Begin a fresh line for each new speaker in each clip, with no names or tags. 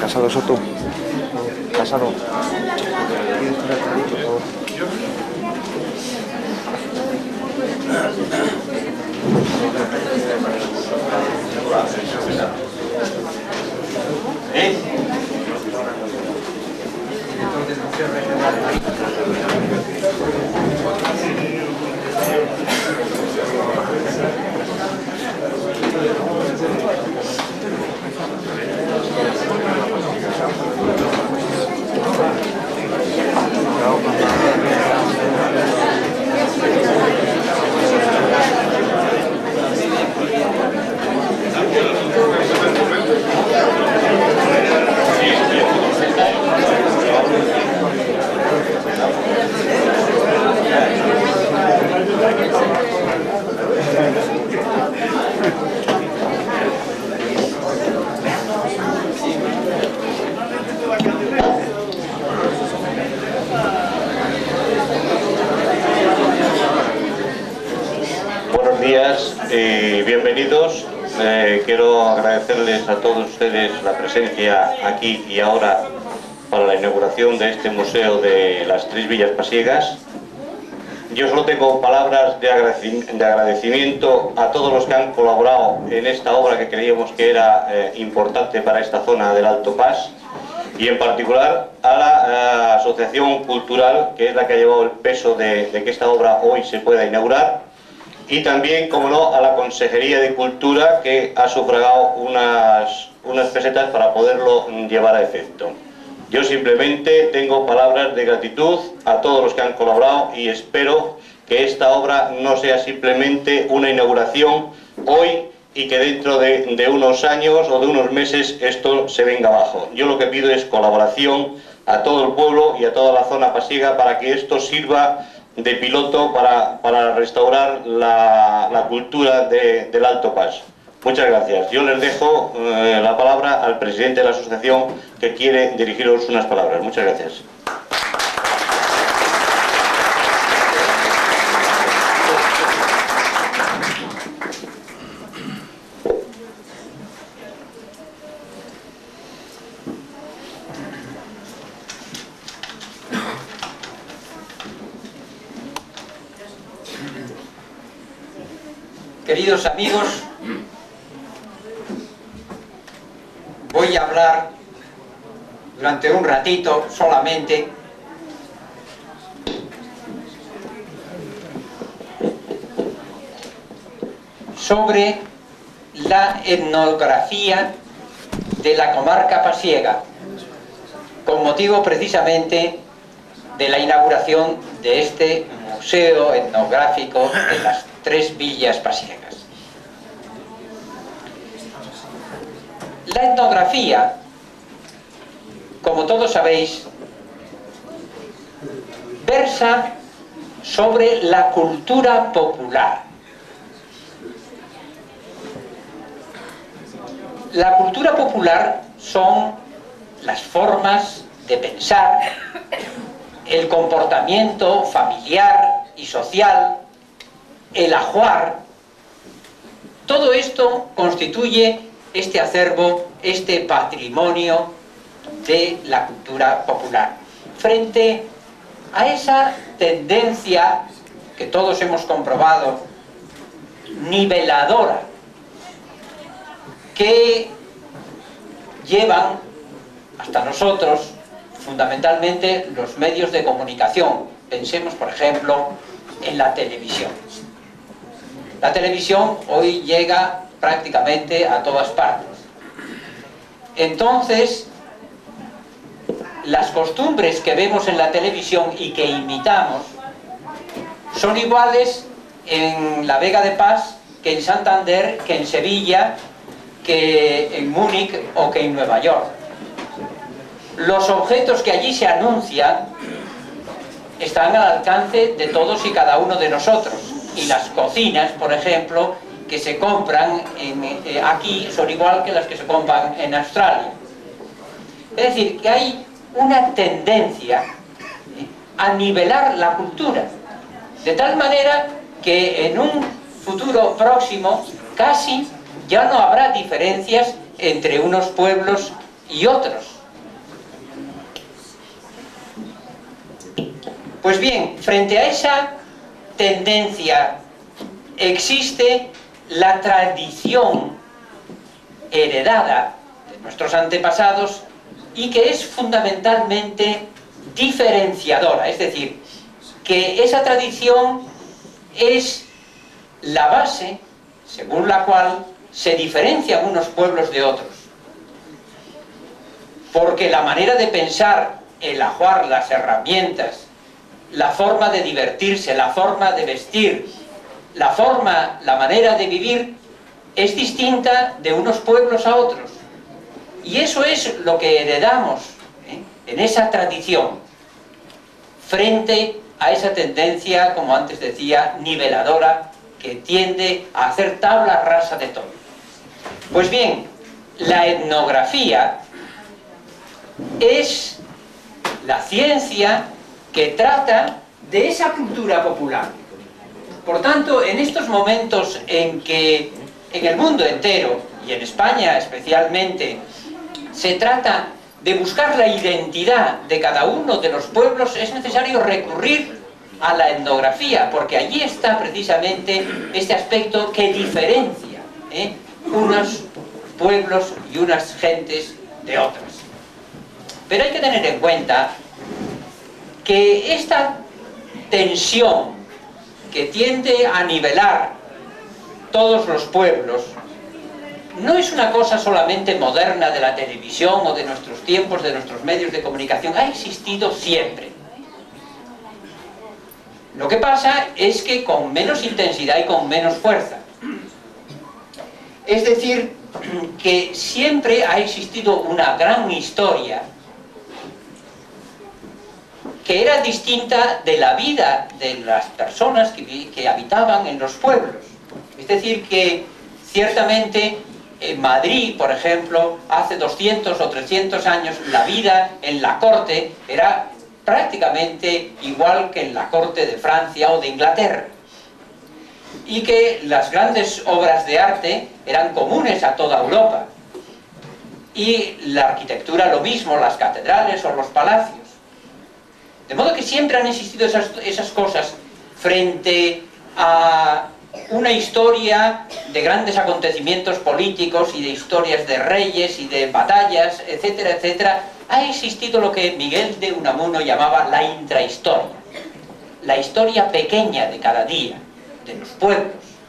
Casado Soto. Casado. ¿Quieres tirar por ahí, por favor?
Buenos días y bienvenidos. Quiero agradecerles a todos ustedes la presencia aquí y ahora para la inauguración de este museo de las Tres Villas Pasiegas. Yo solo tengo palabras de agradecimiento a todos los que han colaborado en esta obra que creíamos que era importante para esta zona del Alto Pas, y en particular a la Asociación Cultural, que es la que ha llevado el peso de que esta obra hoy se pueda inaugurar, y también, como no, a la Consejería de Cultura, que ha sufragado unas pesetas para poderlo llevar a efecto. Yo simplemente tengo palabras de gratitud a todos los que han colaborado y espero que esta obra no sea simplemente una inauguración hoy y que dentro de unos años o de unos meses esto se venga abajo. Yo lo que pido es colaboración a todo el pueblo y a toda la zona pasiega para que esto sirva de piloto para restaurar la cultura del Alto Pas. Muchas gracias. Yo les dejo la palabra al presidente de la asociación, que quiere dirigiros unas palabras. Muchas gracias.
Queridos amigos, voy a hablar durante un ratito solamente sobre la etnografía de la comarca pasiega, con motivo precisamente de la inauguración de este museo etnográfico de las Tres Villas Pasiegas. La etnografía, como todos sabéis, versa sobre la cultura popular. La cultura popular son las formas de pensar, el comportamiento familiar y social, el ajuar. Todo esto constituye este acervo, este patrimonio de la cultura popular. Frente a esa tendencia que todos hemos comprobado, niveladora, que llevan hasta nosotros fundamentalmente los medios de comunicación. Pensemos, por ejemplo, en la televisión. La televisión hoy llega prácticamente a todas partes. Entonces, las costumbres que vemos en la televisión y que imitamos son iguales en la Vega de Pas que en Santander, que en Sevilla, que en Múnich o que en Nueva York. Los objetos que allí se anuncian están al alcance de todos y cada uno de nosotros, y las cocinas, por ejemplo, que se compran aquí son igual que las que se compran en Australia. Es decir, que hay una tendencia a nivelar la cultura, de tal manera que en un futuro próximo casi ya no habrá diferencias entre unos pueblos y otros. Pues bien, frente a esa tendencia existe la tradición heredada de nuestros antepasados y que es fundamentalmente diferenciadora, es decir, que esa tradición es la base según la cual se diferencian unos pueblos de otros, porque la manera de pensar, el ajuar, las herramientas, la forma de divertirse, la forma de vestir, la manera de vivir es distinta de unos pueblos a otros. Y eso es lo que heredamos en esa tradición, frente a esa tendencia, como antes decía, niveladora, que tiende a hacer tabla rasa de todo. Pues bien, la etnografía es la ciencia que trata de esa cultura popular. Por tanto, en estos momentos en que en el mundo entero, y en España especialmente, se trata de buscar la identidad de cada uno de los pueblos, es necesario recurrir a la etnografía, porque allí está precisamente este aspecto que diferencia unos pueblos y unas gentes de otras. Pero hay que tener en cuenta que esta tensión que tiende a nivelar todos los pueblos no es una cosa solamente moderna de la televisión o de nuestros tiempos, de nuestros medios de comunicación, ha existido siempre. Lo que pasa es que con menos intensidad y con menos fuerza. Es decir, que siempre ha existido una gran historia que era distinta de la vida de las personas que habitaban en los pueblos. Es decir, que ciertamente en Madrid, por ejemplo, hace 200 o 300 años, la vida en la corte era prácticamente igual que en la corte de Francia o de Inglaterra. Y que las grandes obras de arte eran comunes a toda Europa. Y la arquitectura lo mismo, las catedrales o los palacios. De modo que siempre han existido esas cosas frente a una historia de grandes acontecimientos políticos y de historias de reyes y de batallas, etcétera, etcétera. Ha existido lo que Miguel de Unamuno llamaba la intrahistoria, la historia pequeña de cada día, de los pueblos.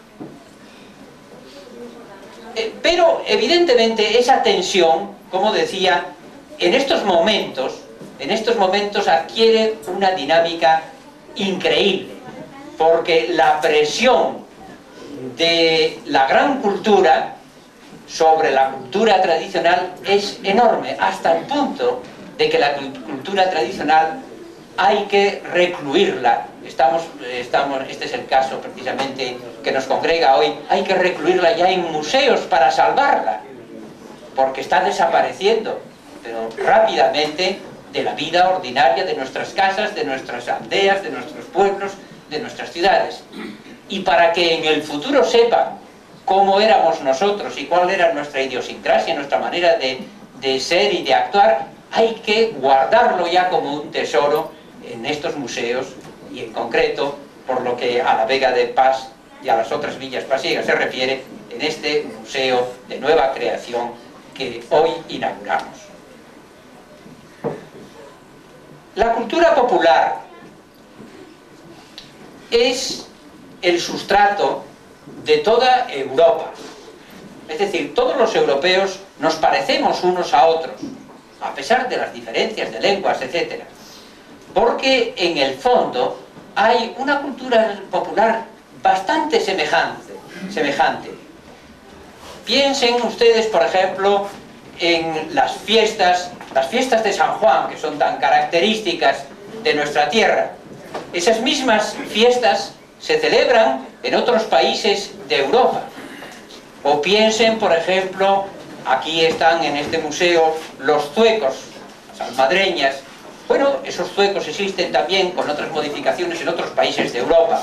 Pero evidentemente esa tensión, como decía, en estos momentos adquiere una dinámica increíble, porque la presión de la gran cultura sobre la cultura tradicional es enorme, hasta el punto de que la cultura tradicional hay que recluirla. Este es el caso precisamente que nos congrega hoy, hay que recluirla ya en museos para salvarla, porque está desapareciendo, pero rápidamente, de la vida ordinaria de nuestras casas, de nuestras aldeas, de nuestros pueblos, de nuestras ciudades. Y para que en el futuro sepan cómo éramos nosotros y cuál era nuestra idiosincrasia, nuestra manera de ser y de actuar, hay que guardarlo ya como un tesoro en estos museos, y en concreto, por lo que a la Vega de Pas y a las otras villas pasiegas se refiere, en este museo de nueva creación que hoy inauguramos. La cultura popular es el sustrato de toda Europa. Es decir, todos los europeos nos parecemos unos a otros, a pesar de las diferencias de lenguas, etc. Porque en el fondo hay una cultura popular bastante semejante. Piensen ustedes, por ejemplo, en las fiestas de San Juan, que son tan características de nuestra tierra. Esas mismas fiestas se celebran en otros países de Europa. O piensen, por ejemplo, aquí están en este museo los zuecos, las almadreñas. Bueno, esos zuecos existen también con otras modificaciones en otros países de Europa.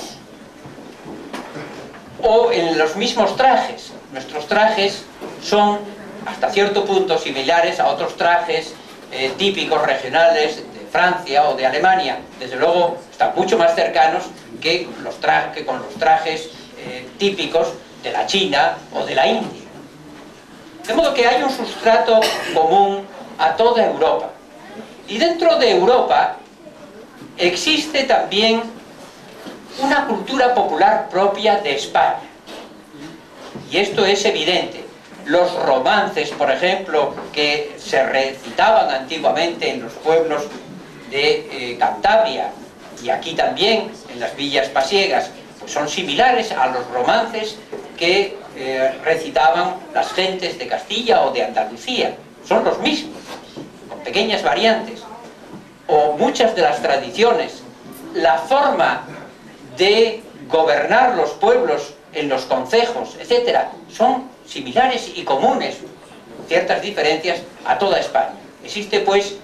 O en los mismos trajes. Nuestros trajes son hasta cierto punto similares a otros trajes típicos regionales de Francia o de Alemania, desde luego están mucho más cercanos que con los trajes típicos de la China o de la India. De modo que hay un sustrato común a toda Europa. Y dentro de Europa existe también una cultura popular propia de España. Y esto es evidente. Los romances, por ejemplo, que se recitaban antiguamente en los pueblos de Cantabria, y aquí también en las villas pasiegas, pues son similares a los romances que recitaban las gentes de Castilla o de Andalucía. Son los mismos, con pequeñas variantes. O muchas de las tradiciones, la forma de gobernar los pueblos en los concejos, etcétera, son similares y comunes, ciertas diferencias a toda España. Existe pues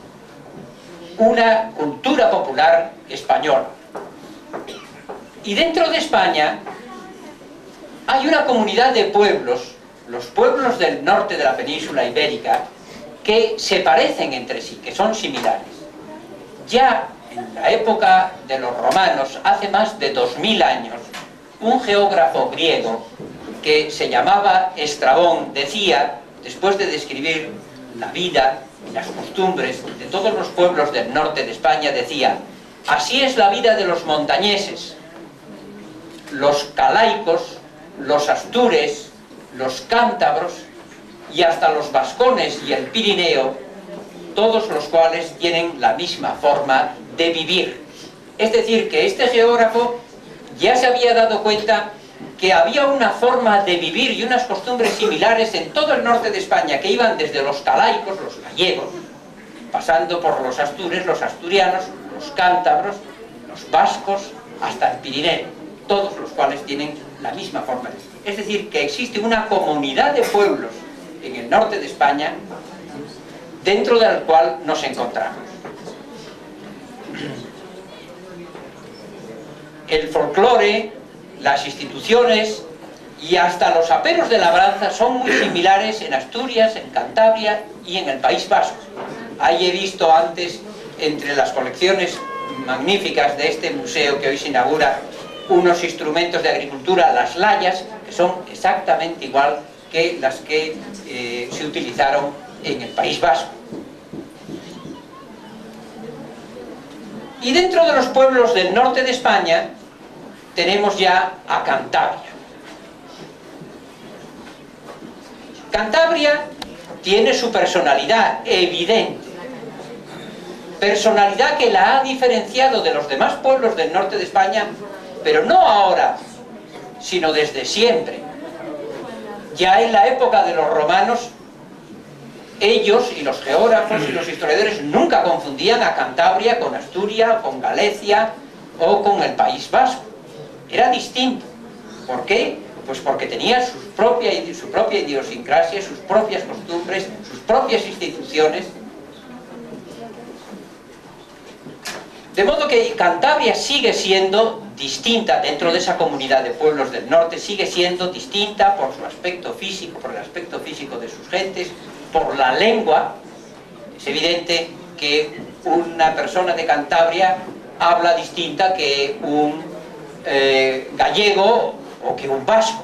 una cultura popular española. Y dentro de España hay una comunidad de pueblos, los pueblos del norte de la península ibérica, que se parecen entre sí, que son similares. Ya en la época de los romanos, hace más de 2000 años, un geógrafo griego que se llamaba Estrabón decía, después de describir la vida y las costumbres de todos los pueblos del norte de España, decía: así es la vida de los montañeses, los calaicos, los astures, los cántabros y hasta los vascones y el Pirineo, todos los cuales tienen la misma forma de vivir. Es decir, que este geógrafo ya se había dado cuenta que había una forma de vivir y unas costumbres similares en todo el norte de España, que iban desde los calaicos, los gallegos, pasando por los astures, los asturianos, los cántabros, los vascos, hasta el Pirineo, todos los cuales tienen la misma forma de vivir. Es decir, que existe una comunidad de pueblos en el norte de España dentro del cual nos encontramos. El folclore, las instituciones y hasta los aperos de labranza son muy similares en Asturias, en Cantabria y en el País Vasco. Ahí he visto antes, entre las colecciones magníficas de este museo que hoy se inaugura, unos instrumentos de agricultura, las layas, que son exactamente igual que las que se utilizaron en el País Vasco. Y dentro de los pueblos del norte de España tenemos ya a Cantabria. Cantabria tiene su personalidad evidente, personalidad que la ha diferenciado de los demás pueblos del norte de España, pero no ahora, sino desde siempre. Ya en la época de los romanos, ellos y los geógrafos y los historiadores nunca confundían a Cantabria con Asturias, con Galicia o con el País Vasco. Era distinto. ¿Por qué? Pues porque tenía su propia idiosincrasia, sus propias costumbres, sus propias instituciones. De modo que Cantabria sigue siendo distinta dentro de esa comunidad de pueblos del norte, sigue siendo distinta por su aspecto físico, por el aspecto físico de sus gentes, por la lengua. Es evidente que una persona de Cantabria habla distinta que un gallego o que un vasco,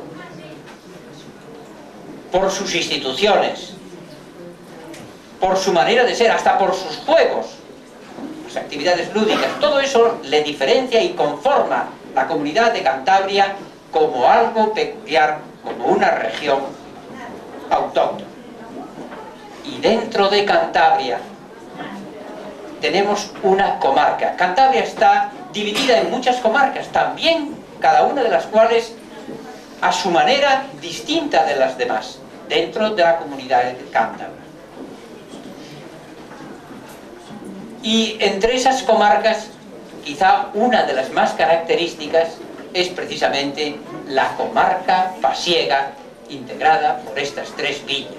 por sus instituciones, por su manera de ser, hasta por sus juegos, las actividades lúdicas. Todo eso le diferencia y conforma la comunidad de Cantabria como algo peculiar, como una región autóctona. Y dentro de Cantabria tenemos una comarca. Cantabria está dividida en muchas comarcas, también cada una de las cuales a su manera distinta de las demás, dentro de la comunidad de cántabra. Y entre esas comarcas, quizá una de las más características es precisamente la comarca pasiega, integrada por estas tres villas.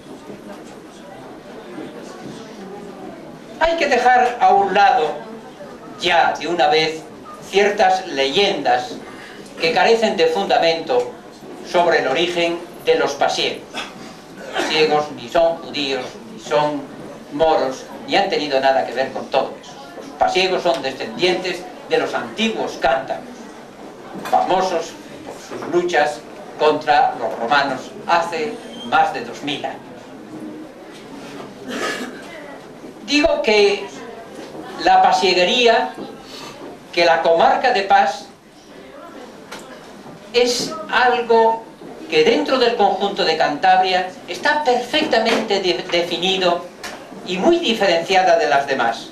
Hay que dejar a un lado ya de una vez ciertas leyendas que carecen de fundamento sobre el origen de los pasiegos. Los pasiegos ni son judíos, ni son moros, ni han tenido nada que ver con todo eso. Los pasiegos son descendientes de los antiguos cántabros, famosos por sus luchas contra los romanos hace más de 2000 años. Digo que la pasieguería, que la comarca de Pas, es algo que dentro del conjunto de Cantabria está perfectamente definido y muy diferenciada de las demás.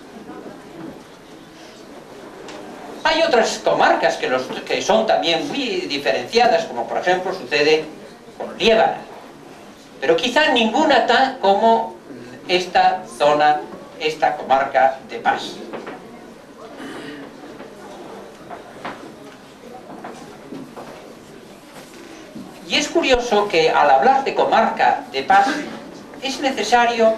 Hay otras comarcas que son también muy diferenciadas, como por ejemplo sucede con Liébana, pero quizá ninguna tan como esta zona, esta comarca de Pas. Y es curioso que al hablar de comarca de Pas es necesario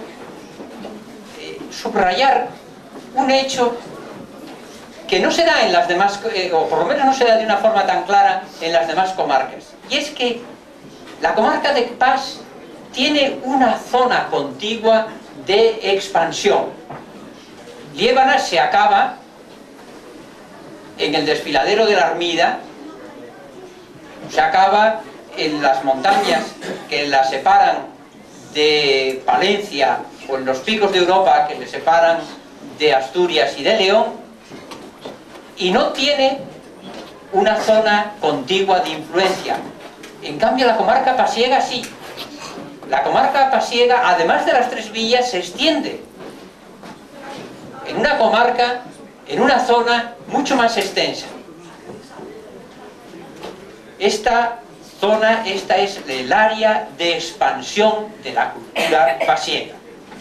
subrayar un hecho que no se da en las demás, o por lo menos no se da de una forma tan clara en las demás comarcas. Y es que la comarca de Pas tiene una zona contigua de expansión. Liébana se acaba en el desfiladero de la Armida, se acaba en las montañas que la separan de Palencia, o en los picos de Europa que le separan de Asturias y de León, y no tiene una zona contigua de influencia. En cambio la comarca pasiega sí. La comarca pasiega, además de las tres villas, se extiende en una comarca, en una zona mucho más extensa. Esta zona, esta es el área de expansión de la cultura pasiega.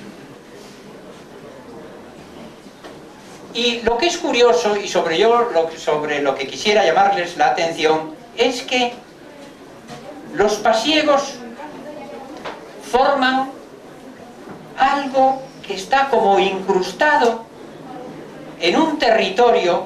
Y lo que es curioso, y sobre lo que quisiera llamarles la atención, es que los pasiegos forman algo que está como incrustado en un territorio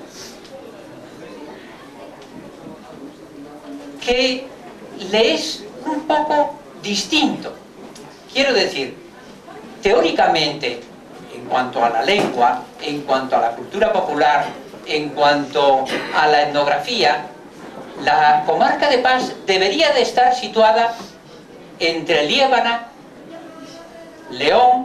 que le es un poco distinto. Quiero decir, teóricamente, en cuanto a la lengua, en cuanto a la cultura popular, en cuanto a la etnografía, la comarca de Pas debería de estar situada entre Liébana, León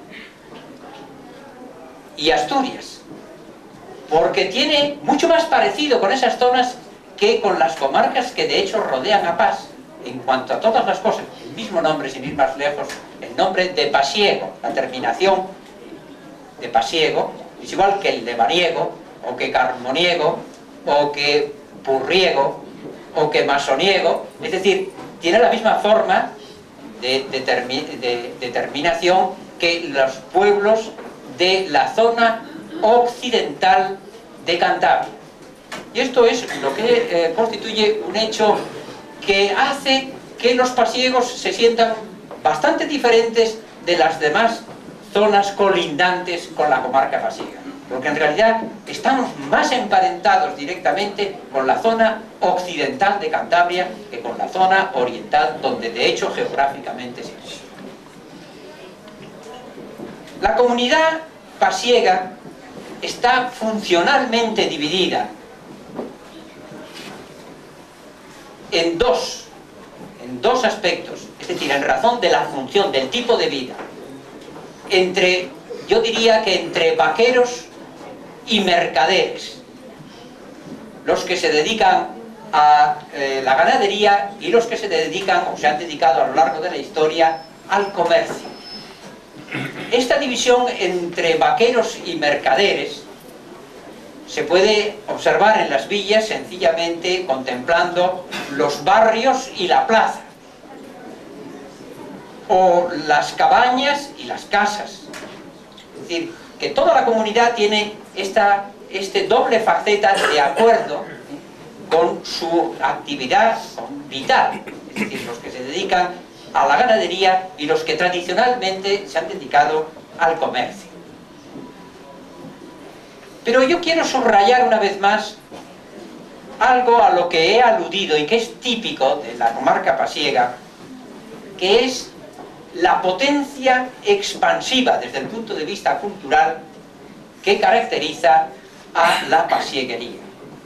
y Asturias, porque tiene mucho más parecido con esas zonas que con las comarcas que de hecho rodean a Pas. En cuanto a todas las cosas, el mismo nombre, sin ir más lejos, el nombre de pasiego, la terminación de pasiego, es igual que el de mariego, o que carmoniego, o que purriego, o que masoniego, es decir, tiene la misma forma de terminación que los pueblos de la zona occidental de Cantabria. Y esto es lo que constituye un hecho que hace que los pasiegos se sientan bastante diferentes de las demás zonas colindantes con la comarca pasiega, porque en realidad estamos más emparentados directamente con la zona occidental de Cantabria que con la zona oriental, donde de hecho geográficamente se encuentra. La comunidad pasiega está funcionalmente dividida en dos aspectos, es decir, en razón de la función, del tipo de vida, yo diría que entre vaqueros y mercaderes, los que se dedican a la ganadería y los que se dedican o se han dedicado a lo largo de la historia al comercio. Esta división entre vaqueros y mercaderes se puede observar en las villas sencillamente contemplando los barrios y la plaza, o las cabañas y las casas. Es decir, que toda la comunidad tiene este doble faceta de acuerdo con su actividad vital, es decir, los que se dedican a la ganadería y los que tradicionalmente se han dedicado al comercio. Pero yo quiero subrayar una vez más algo a lo que he aludido y que es típico de la comarca pasiega, que es la potencia expansiva desde el punto de vista cultural que caracteriza a la pasieguería.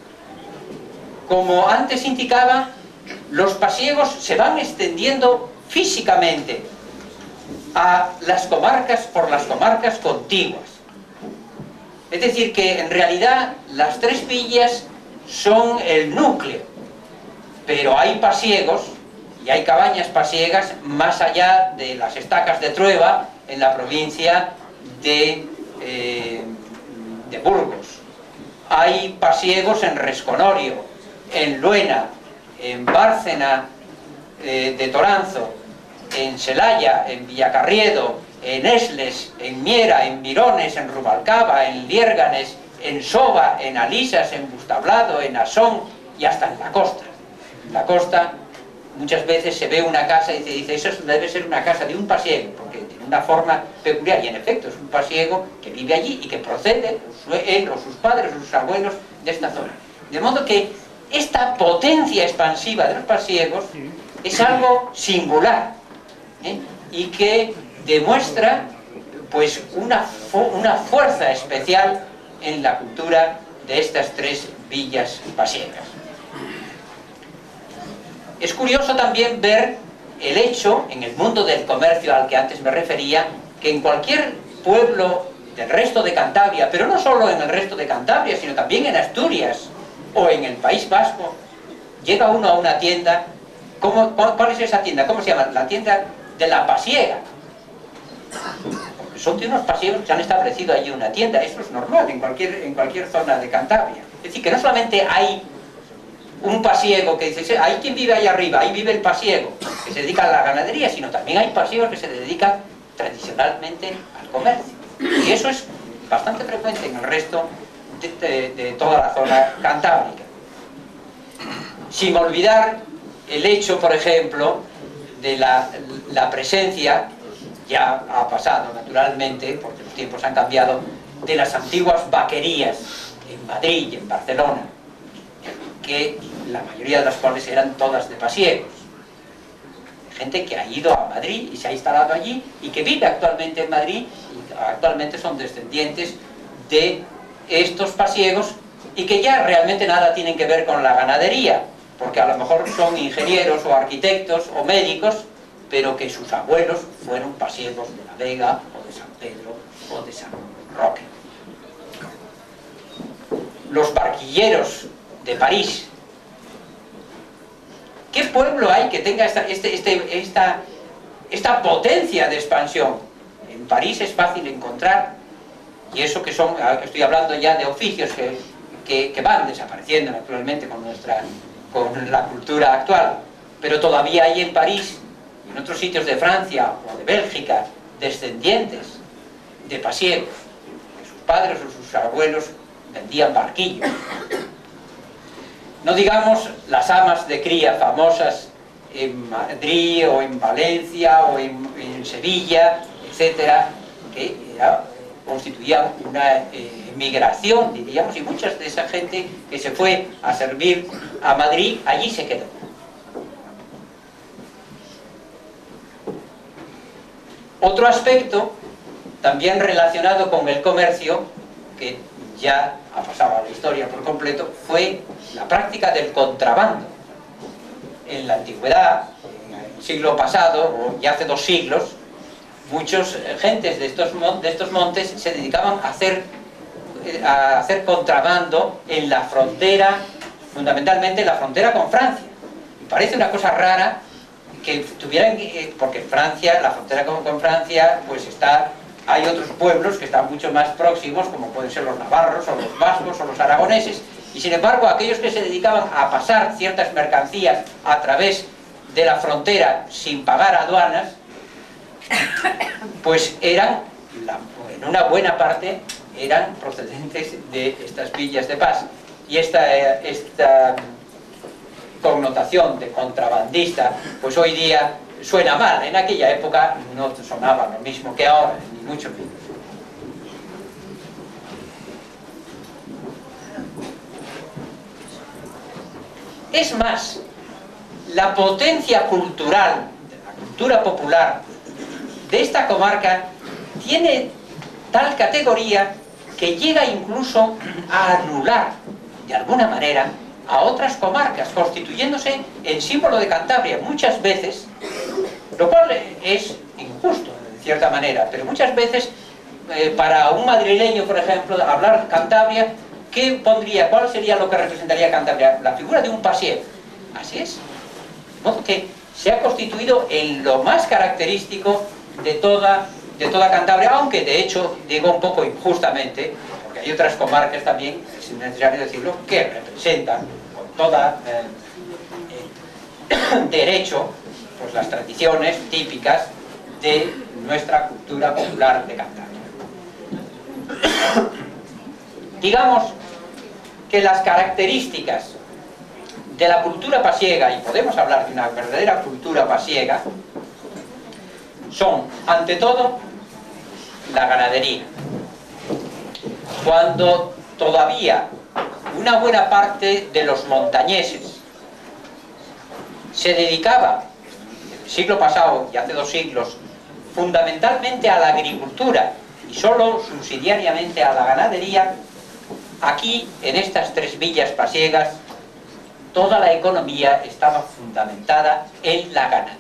Como antes indicaba, los pasiegos se van extendiendo físicamente a las comarcas, por las comarcas contiguas. Es decir, que en realidad las tres villas son el núcleo, pero hay pasiegos y hay cabañas pasiegas más allá de las estacas de Trueba, en la provincia de Burgos. Hay pasiegos en Resconorio, en Luena, en Bárcena de Toranzo, en Celaya, en Villacarriedo, en Esles, en Miera, en Mirones, en Rubalcaba, en Liérganes, en Soba, en Alisas, en Bustablado, en Asón y hasta en la costa. En la costa muchas veces se ve una casa y se dice, eso debe ser una casa de un pasiego, porque tiene una forma peculiar, y en efecto es un pasiego que vive allí y que procede, él o sus padres o sus abuelos, de esta zona. De modo que esta potencia expansiva de los pasiegos es algo singular, y que demuestra pues una fuerza especial en la cultura de estas tres villas pasiegas. Es curioso también ver el hecho, en el mundo del comercio al que antes me refería, que en cualquier pueblo del resto de Cantabria, pero no solo en el resto de Cantabria, sino también en Asturias o en el País Vasco, llega uno a una tienda. ¿Cuál es esa tienda? ¿Cómo se llama? La tienda de la pasiega. Porque son de unos pasiegos que se han establecido allí una tienda. Eso es normal en cualquier zona de Cantabria. Es decir, que no solamente hay un pasiego que dice, hay quien vive ahí arriba, ahí vive el pasiego, que se dedica a la ganadería, sino también hay pasiegos que se dedican tradicionalmente al comercio. Y eso es bastante frecuente en el resto de toda la zona cantábrica. Sin olvidar el hecho, por ejemplo, de la presencia, ya ha pasado naturalmente, porque los tiempos han cambiado, de las antiguas vaquerías en Madrid y en Barcelona, que la mayoría de las cuales eran todas de pasiegos. Gente que ha ido a Madrid y se ha instalado allí y que vive actualmente en Madrid y actualmente son descendientes de estos pasiegos y que ya realmente nada tienen que ver con la ganadería, porque a lo mejor son ingenieros o arquitectos o médicos, pero que sus abuelos fueron pasiegos de la Vega o de San Pedro o de San Roque. Los barquilleros de París. ¿Qué pueblo hay que tenga esta potencia de expansión? En París es fácil encontrar, y eso que son, estoy hablando ya de oficios que van desapareciendo naturalmente con la cultura actual, pero todavía hay en París y en otros sitios de Francia o de Bélgica descendientes de pasiegos, que sus padres o sus abuelos vendían barquillos. No digamos las amas de cría famosas en Madrid o en Valencia o en Sevilla, etcétera, que constituían una migración, diríamos, y muchas de esa gente que se fue a servir a Madrid, allí se quedó. Otro aspecto, también relacionado con el comercio, que ya ha pasado a la historia por completo, fue la práctica del contrabando. En la antigüedad, en el siglo pasado, o ya hace 2 siglos, muchos gentes de estos montes se dedicaban a hacer contrabando en la frontera, fundamentalmente en la frontera con Francia. Y parece una cosa rara que tuvieran, porque Francia, la frontera con Francia, pues hay otros pueblos que están mucho más próximos, como pueden ser los navarros, o los vascos, o los aragoneses, y sin embargo aquellos que se dedicaban a pasar ciertas mercancías a través de la frontera sin pagar aduanas, pues eran, en una buena parte, eran procedentes de estas villas de paz. Y esta connotación de contrabandista, pues hoy día suena mal. En aquella época no sonaba lo mismo que ahora, ni mucho menos. Es más, la potencia cultural, de la cultura popular de esta comarca tiene tal categoría que llega incluso a anular, de alguna manera, a otras comarcas, constituyéndose en símbolo de Cantabria muchas veces, lo cual es injusto, de cierta manera, pero muchas veces, para un madrileño, por ejemplo, hablar Cantabria, ¿qué pondría? ¿Cuál sería lo que representaría Cantabria? La figura de un pasiego. Así es. De modo que se ha constituido en lo más característico de toda Cantabria, aunque de hecho digo un poco injustamente, porque hay otras comarcas también, es necesario decirlo, que representan con toda derecho pues las tradiciones típicas de nuestra cultura popular de Cantabria. Digamos que las características de la cultura pasiega, y podemos hablar de una verdadera cultura pasiega, son, ante todo, la ganadería. Cuando todavía una buena parte de los montañeses se dedicaba, en el siglo pasado y hace 2 siglos, fundamentalmente a la agricultura y solo subsidiariamente a la ganadería, aquí, en estas 3 villas pasiegas, toda la economía estaba fundamentada en la ganadería.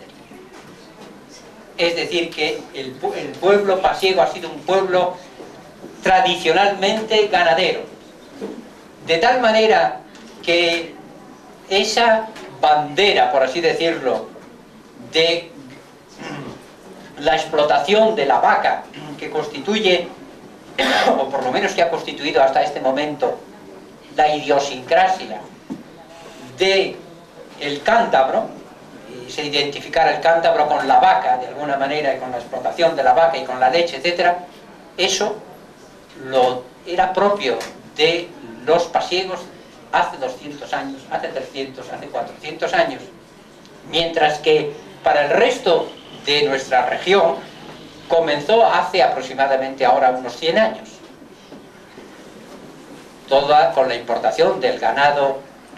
Es decir, que el pueblo pasiego ha sido un pueblo tradicionalmente ganadero, de tal manera que esa bandera, por así decirlo, de la explotación de la vaca, que constituye, o por lo menos que ha constituido hasta este momento, la idiosincrasia del cántabro, y se identificara el cántabro con la vaca de alguna manera, y con la explotación de la vaca y con la leche, etc., eso era propio de los pasiegos hace 200 años, hace 300, hace 400 años, mientras que para el resto de nuestra región comenzó hace aproximadamente ahora unos 100 años, toda con la importación del ganado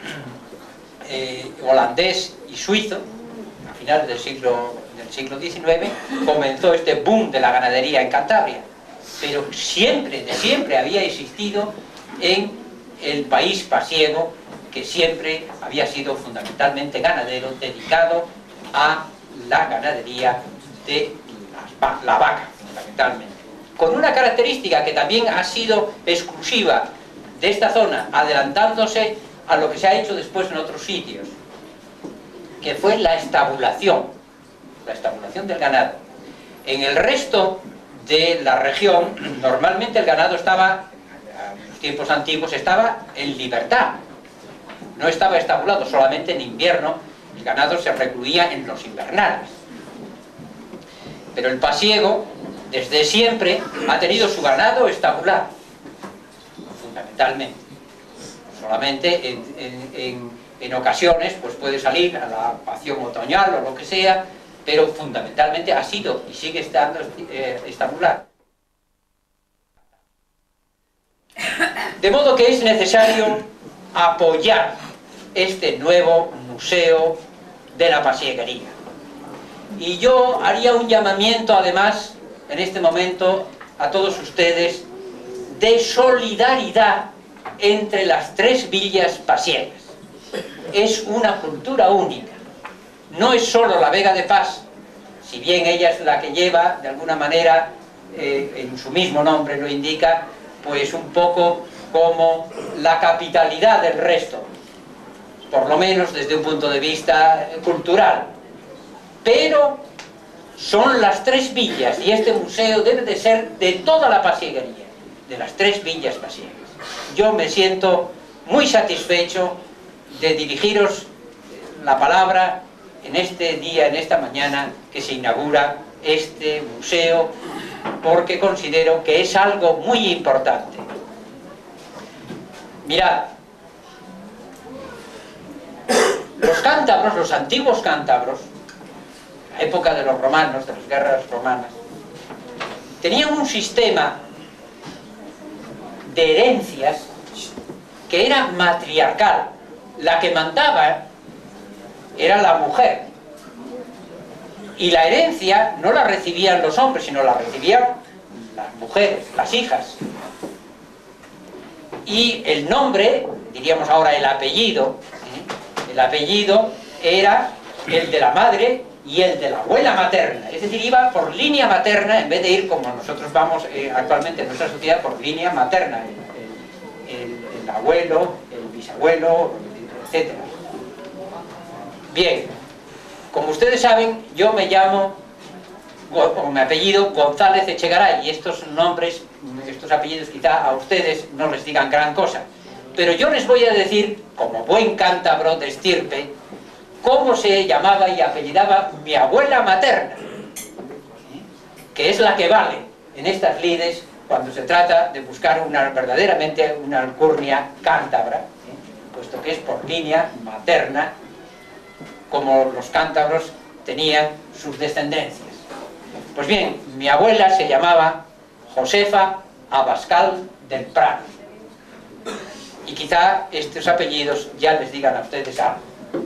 holandés y suizo. A finales del siglo XIX comenzó este boom de la ganadería en Cantabria, pero de siempre había existido en el país pasiego, que siempre había sido fundamentalmente ganadero, dedicado a la ganadería de la vaca, fundamentalmente. Con una característica que también ha sido exclusiva de esta zona, adelantándose a lo que se ha hecho después en otros sitios, que fue la estabulación del ganado. En el resto de la región, normalmente el ganado estaba, en los tiempos antiguos, estaba en libertad, no estaba estabulado, solamente en invierno el ganado se recluía en los invernales. Pero el pasiego, desde siempre, ha tenido su ganado estabulado, fundamentalmente. Solamente en ocasiones pues puede salir a la pasión otoñal o lo que sea, pero fundamentalmente ha sido y sigue estando estabulado. De modo que es necesario apoyar este nuevo museo de la pasieguería. Y yo haría un llamamiento además en este momento a todos ustedes de solidaridad entre las 3 villas pasiegas. Es una cultura única. No es solo la Vega de Pas, si bien ella es la que lleva, de alguna manera, en su mismo nombre lo indica, pues un poco como la capitalidad del resto, por lo menos desde un punto de vista cultural. Pero son las 3 villas, y este museo debe de ser de toda la pasieguería, de las 3 villas pasiegas. Yo me siento muy satisfecho de dirigiros la palabra en este día, en esta mañana que se inaugura este museo, porque considero que es algo muy importante. Mirad, los cántabros, los antiguos cántabros, la época de los romanos, de las guerras romanas, tenían un sistema de herencias que era matriarcal. La que mandaba era la mujer. Y la herencia no la recibían los hombres, sino la recibían las mujeres, las hijas. Y el nombre, diríamos ahora el apellido era el de la madre y el de la abuela materna. Es decir, iba por línea materna en vez de ir como nosotros vamos actualmente en nuestra sociedad por línea materna. El abuelo, el bisabuelo, etc. Bien, como ustedes saben, yo me llamo, o mi apellido, González Echegaray, y estos nombres, estos apellidos quizá a ustedes no les digan gran cosa, pero yo les voy a decir, como buen cántabro de estirpe, cómo se llamaba y apellidaba mi abuela materna, que es la que vale en estas lides cuando se trata de buscar verdaderamente una alcurnia cántabra, puesto que es por línea materna, como los cántabros tenían sus descendencias. Pues bien, mi abuela se llamaba Josefa Abascal del Prado. Y quizá estos apellidos ya les digan a ustedes algo.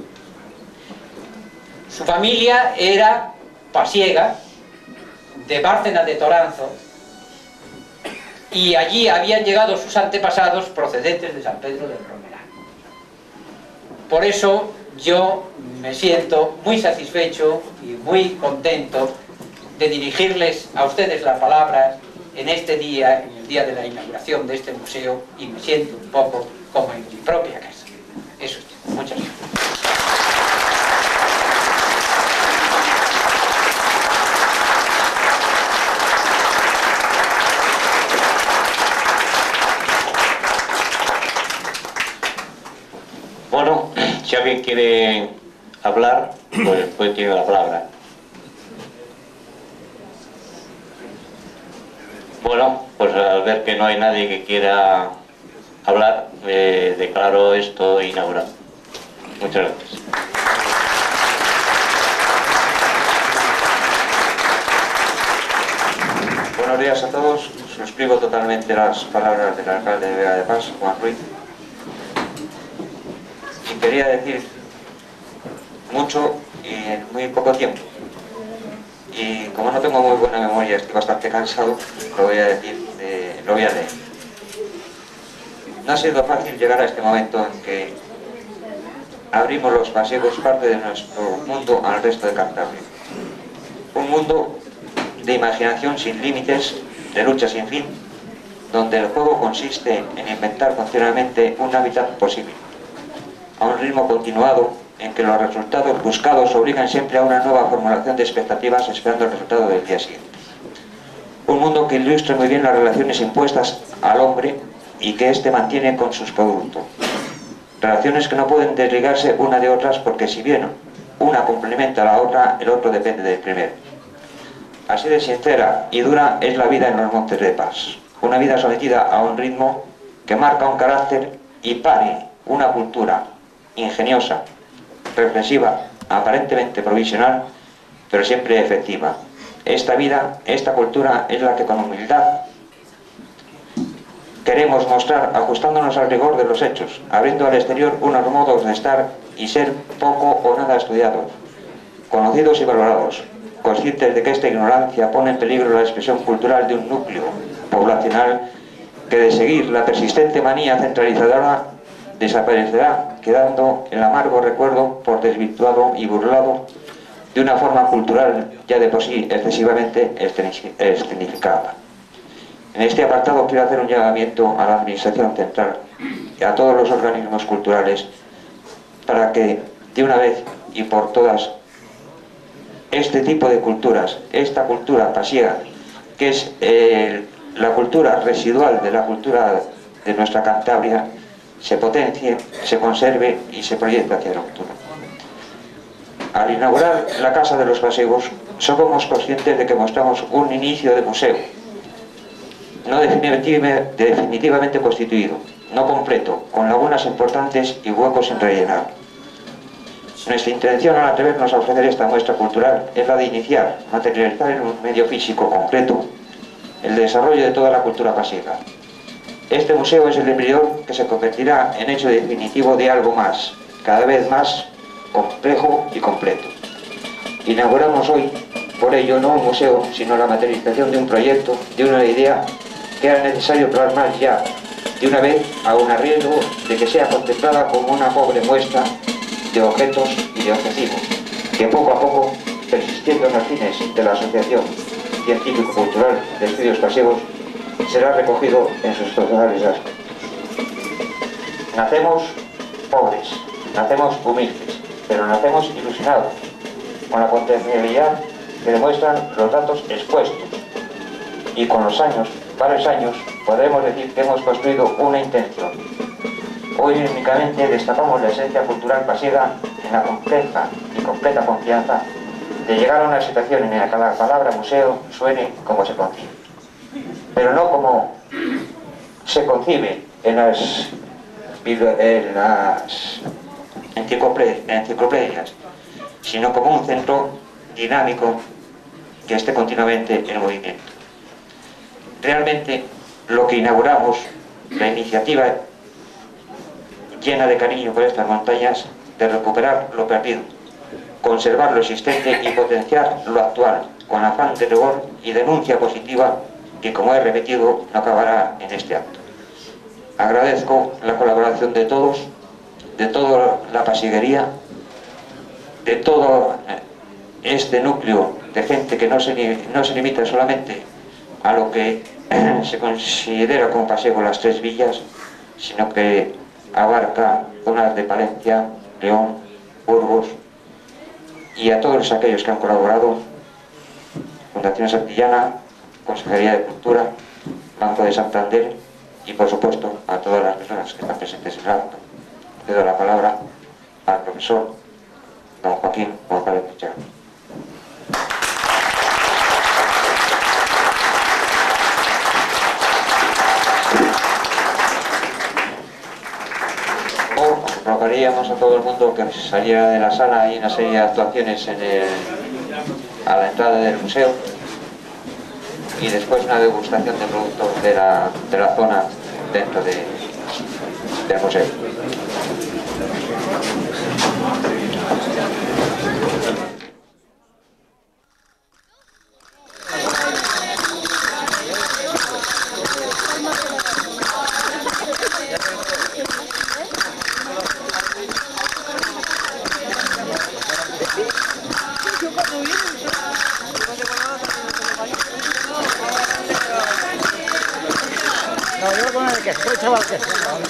Su familia era pasiega, de Bárcena de Toranzo, y allí habían llegado sus antepasados procedentes de San Pedro del Romeral. Por eso yo me siento muy satisfecho y muy contento de dirigirles a ustedes la palabra en este día, en el día de la inauguración de este museo, y me siento un poco como en mi propia casa. Eso es todo. Muchas gracias.
Bueno, si alguien quiere hablar, pues tiene la palabra. Bueno, pues al ver que no hay nadie que quiera hablar, declaro esto inaugurado. Muchas gracias.
Buenos días a todos. Suscribo totalmente las palabras del alcalde de Vega de Pas, Juan Ruiz. Y quería decir mucho y en muy poco tiempo. Y como no tengo muy buena memoria, estoy bastante cansado, lo voy a decir, lo voy a leer. No ha sido fácil llegar a este momento en que abrimos los pasiegos parte de nuestro mundo al resto de Cantabria. Un mundo de imaginación sin límites, de lucha sin fin, donde el juego consiste en inventar continuamente un hábitat posible, a un ritmo continuado en que los resultados buscados obligan siempre a una nueva formulación de expectativas esperando el resultado del día siguiente. Un mundo que ilustra muy bien las relaciones impuestas al hombre y que éste mantiene con sus productos. Relaciones que no pueden desligarse una de otras porque si bien una complementa a la otra, el otro depende del primero. Así de sincera y dura es la vida en los Montes de Pas. Una vida sometida a un ritmo que marca un carácter y pare una cultura ingeniosa, reflexiva, aparentemente provisional, pero siempre efectiva. Esta vida, esta cultura es la que con humildad queremos mostrar, ajustándonos al rigor de los hechos, abriendo al exterior unos modos de estar y ser poco o nada estudiados, conocidos y valorados, conscientes de que esta ignorancia pone en peligro la expresión cultural de un núcleo poblacional que de seguir la persistente manía centralizadora desaparecerá, quedando el amargo recuerdo por desvirtuado y burlado de una forma cultural ya de por sí excesivamente escenificada. En este apartado quiero hacer un llamamiento a la Administración Central y a todos los organismos culturales para que de una vez y por todas este tipo de culturas, esta cultura pasiega, que es la cultura residual de la cultura de nuestra Cantabria, se potencie, se conserve y se proyecte hacia el futuro. Al inaugurar la Casa de los Pasiegos, somos conscientes de que mostramos un inicio de museo, no definitivamente constituido, no completo, con lagunas importantes y huecos sin rellenar. Nuestra intención al atrevernos a ofrecer esta muestra cultural es la de iniciar, materializar en un medio físico concreto el desarrollo de toda la cultura pasiega. Este museo es el embrión que se convertirá en hecho definitivo de algo más, cada vez más complejo y completo. Inauguramos hoy, por ello, no un museo, sino la materialización de un proyecto, de una idea que era necesario plasmar ya, de una vez, aun a riesgo de que sea contemplada como una pobre muestra de objetos y de objetivos, que poco a poco, persistiendo en los fines de la Asociación Científico-Cultural de Estudios Pasivos, será recogido en sus totales aspectos. Nacemos pobres, nacemos humildes, pero nacemos ilusionados, con la potencialidad que demuestran los datos expuestos, y con los años, varios años, podremos decir que hemos construido una intención. Hoy únicamente destapamos la esencia cultural pasiega en la compleja y completa confianza de llegar a una situación en la que la palabra museo suene como se concibe, pero no como se concibe en las enciclopedias, sino como un centro dinámico que esté continuamente en movimiento. Realmente lo que inauguramos, la iniciativa llena de cariño por estas montañas, de recuperar lo perdido, conservar lo existente y potenciar lo actual, con afán de rigor y denuncia positiva que, como he repetido, no acabará en este acto. Agradezco la colaboración de todos, de toda la pasiguería, de todo este núcleo de gente que no se limita solamente a lo que se considera como paseo las Tres Villas, sino que abarca zonas de Palencia, León, Burgos, y a todos aquellos que han colaborado: Fundación Santillana, Consejería de Cultura, Banco de Santander y, por supuesto, a todas las personas que están presentes en el acto. Le doy la palabra al profesor don Joaquín González Pichar. Rogaríamos a todo el mundo que saliera de la sala. Hay una serie de actuaciones a la entrada del museo, y después una degustación de productos de la zona dentro del museo.
No, yo con el queso, chaval, queso.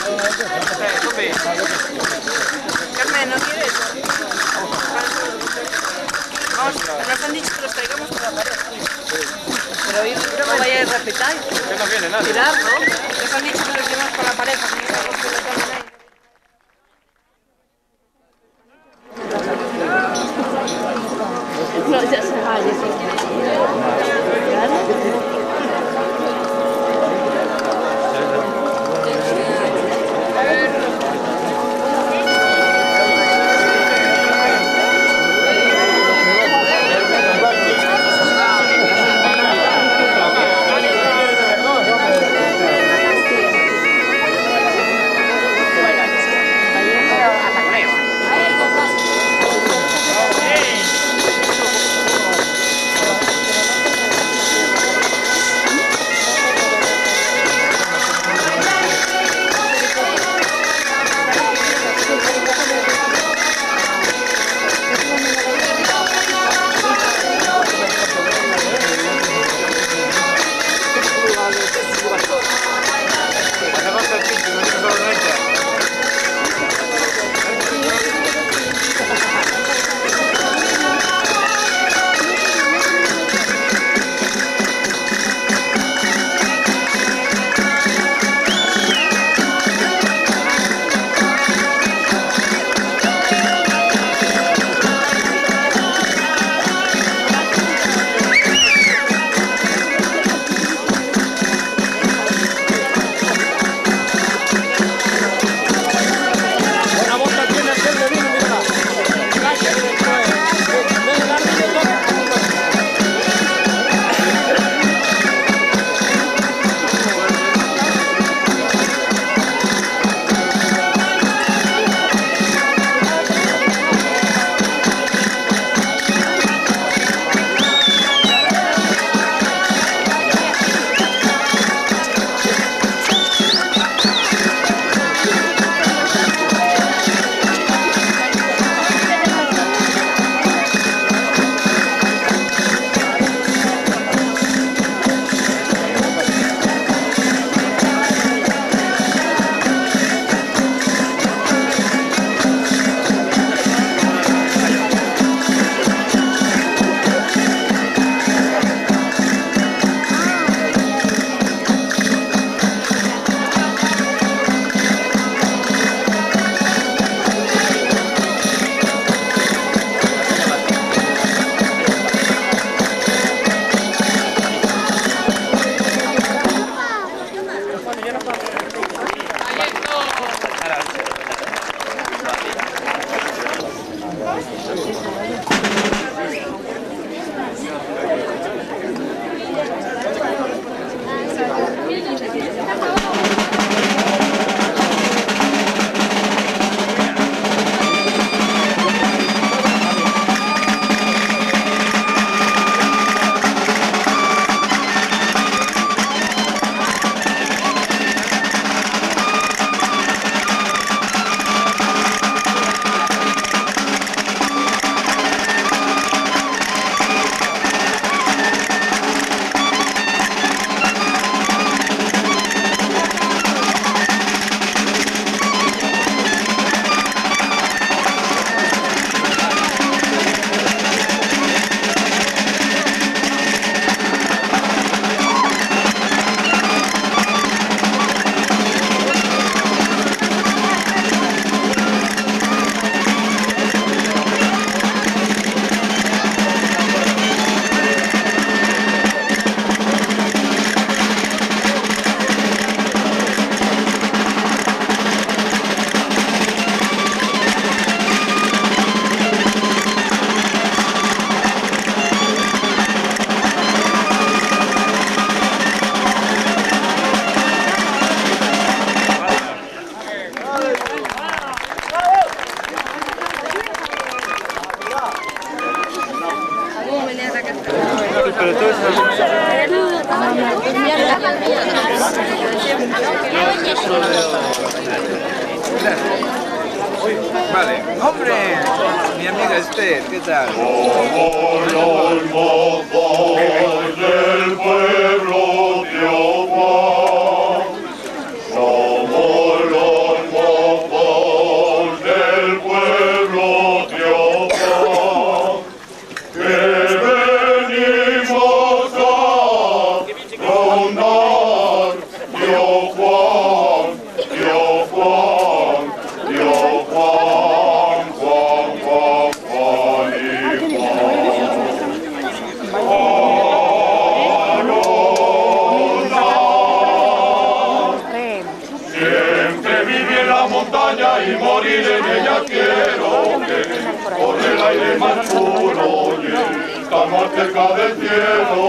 Carmen, ¿no quieres? Vamos, nos han dicho que los traigamos por la pared. Pero hoy no vayáis a respetar.
Que no viene nadie.
Tirar, ¿no? Nos han dicho que los llevamos por la pared, para que no se lo tomen ahí.
No, ya se va,
Vale, hombre, mi amiga Esther, ¿qué tal?
Somos los mozos del pueblo, tío Juan. Somos los mozos del pueblo, tío Juan. Que venimos a rondar, tío Juan, tío Juan, tío Juan, Juan, Juan, Juan y Juan. Siempre viví en la montaña y morir en ella quiero, por el aire más puro y estar más cerca del cielo.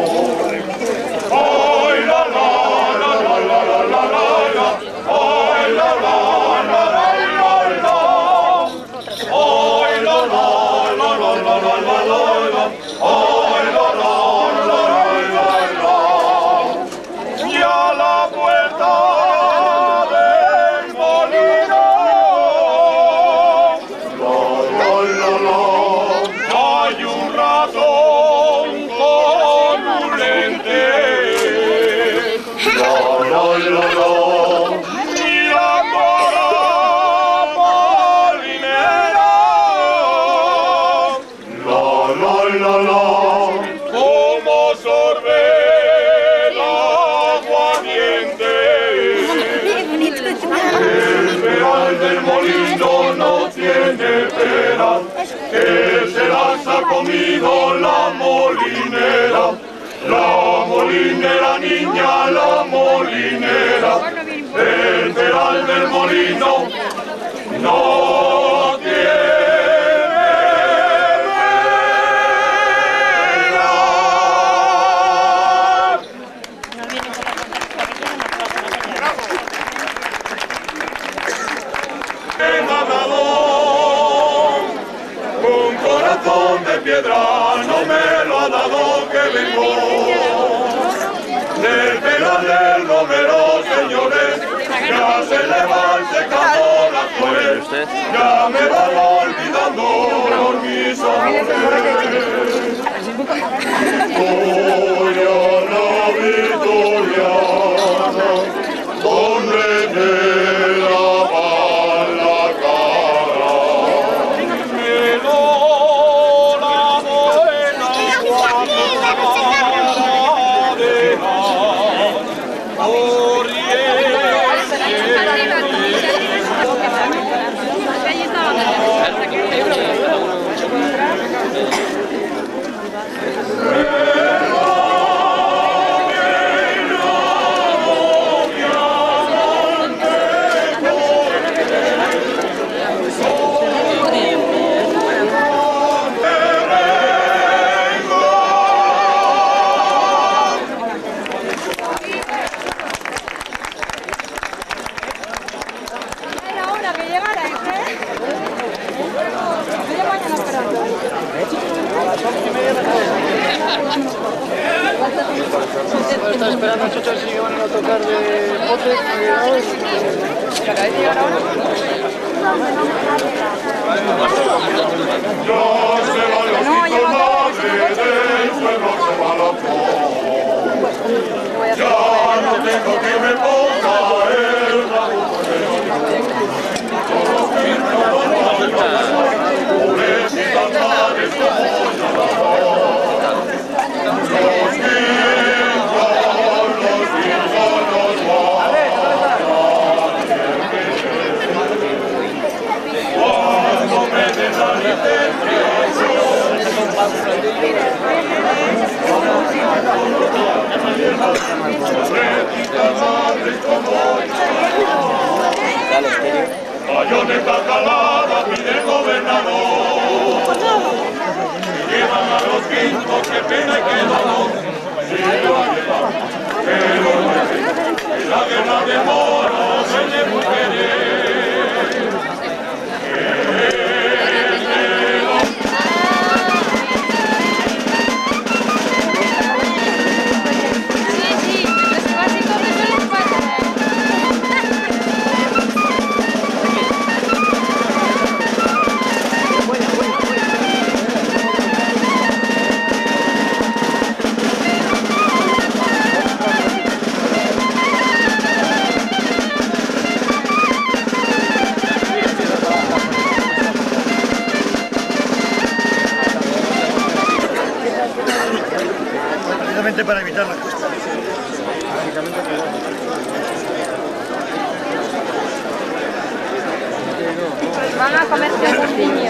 ¡Ay, la, la, la, la, la, la, la, la! ¡Ay, la, la, la, la, la, la! ¡Ay, la, la, la, la, la, la, la, la! ¡Ay, la, la, la, la, la, la! Y a la puerta del molino, la, la, la, hay un ratón con un lente. La, la, la, la, mirando a la molinera. La, la, como sorbe el aguardiente. El peral del molino no tiene peras, que se las ha comido la molinera. La molinera, niña, la molinera, el peral del molino no tiene un corazón de piedra, no me lo ha dado que vengo del peral del romero, señores. Ya se le van secando las flores, ya me van olvidando por mis amores. Victoriana, Victoriana, ¿dónde te lavan la cara? Me lo lavo en agua
Estaba esperando a Chocho si iban a tocar de pote.
Ya se van los hijos madre del pueblo, se va la flor. Ya no tengo que me ponga el rabo con pobrecitas madres bayoneta calada, pide comer.
Van a comerse los niños.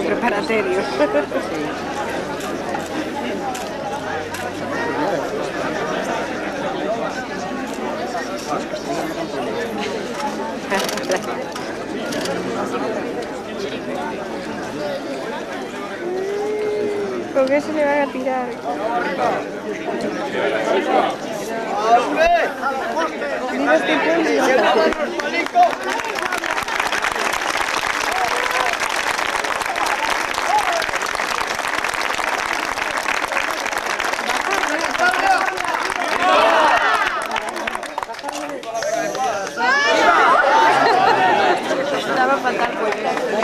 preparatorio. ¿Con qué se le van a tirar? Mira este público. Estaba fatal pues.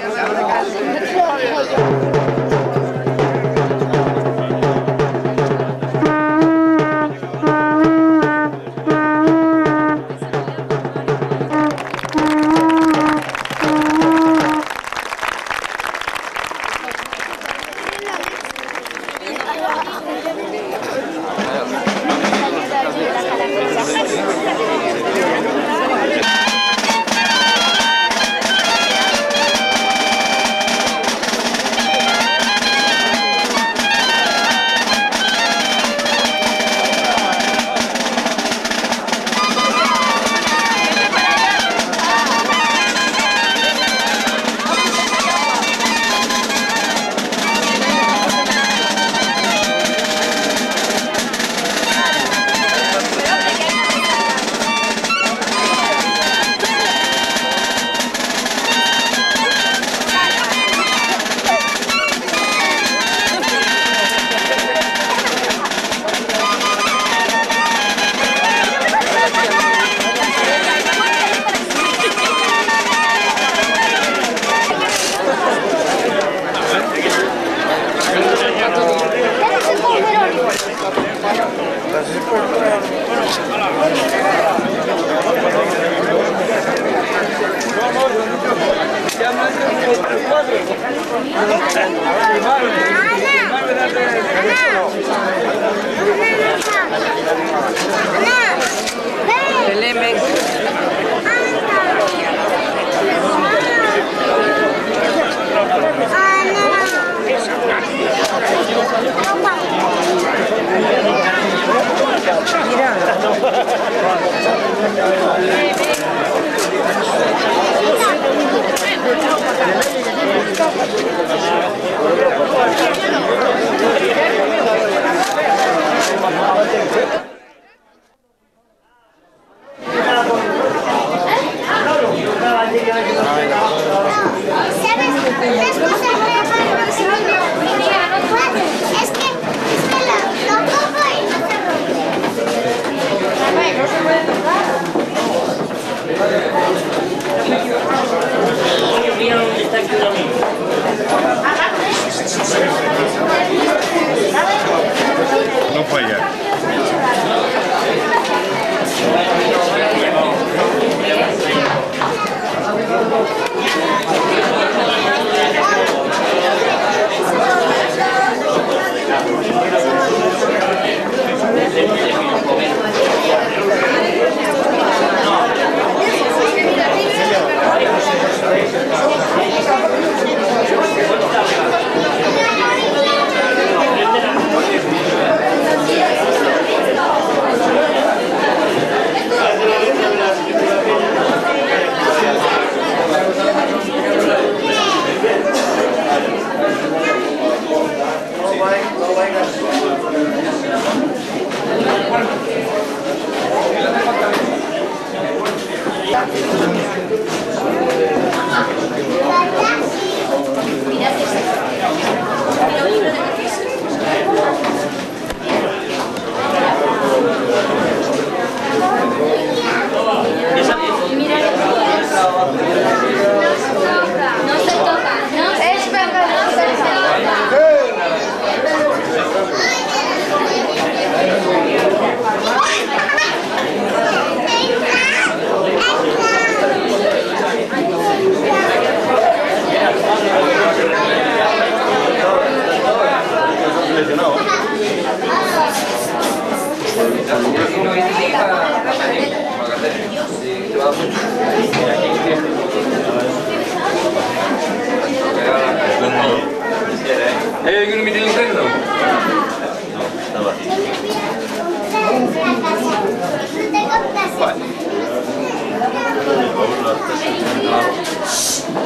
No falla.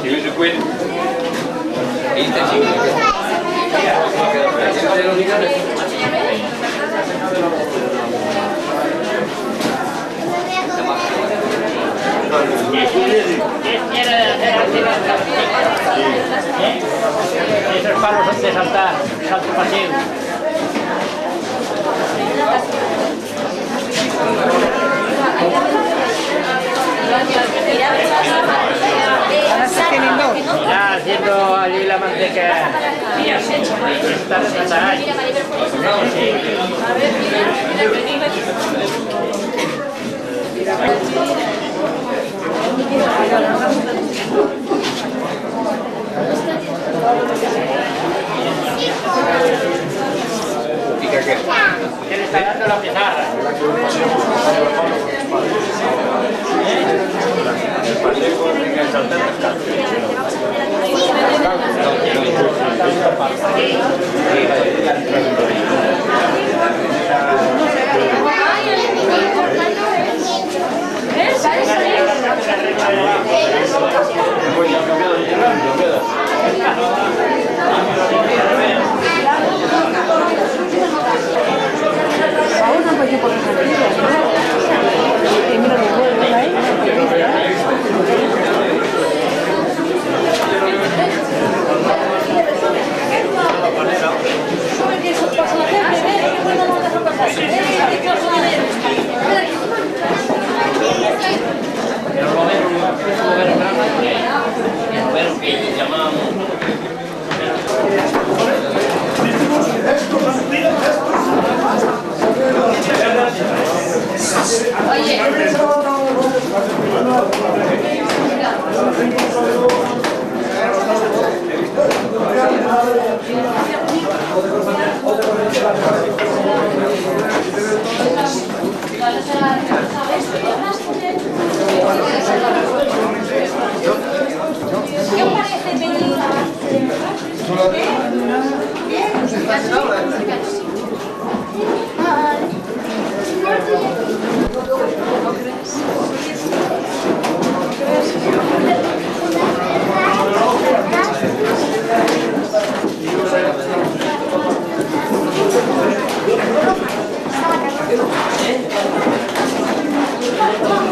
Esos palos de saltar, salto pasivo. Ya haciendo allí la manteca. ¿Qué le está dando la pizarra?
¿Qué os parece venir a...